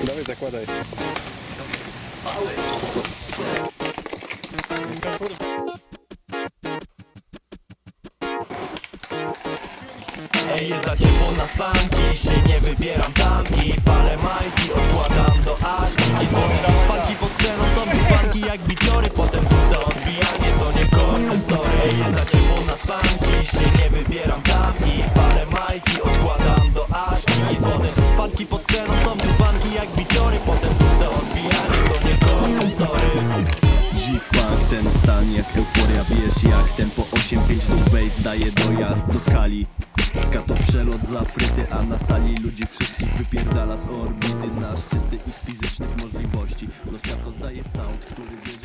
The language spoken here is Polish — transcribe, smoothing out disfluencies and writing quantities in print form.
Dawaj, zakładaj. Ej, jest za ciepło na sanki, się nie wybieram tam i palę majki, odkładam do aż i pobieram fanki pod sceną, są tu fanki jak bitiory, potem puste odbijanie, to nie korty, sorry. Ej, jest za ciepło na sanki, się nie wybieram tam i palę majki, odkładam do aż i potem fanki pod sceną, są tu fanki jak bitiory, potem puste odbijanie, to nie korty, sorry. G-Funk, ten stan jak euforia, wiesz jak tempo 8-5 to bass daje dojazd do Kali. Skato przelot z Afryty, a na sali ludzi wszystkich wypierdala z orbity na szczyty ich fizycznych możliwości. Los Skato zdaje sound, który wiedzie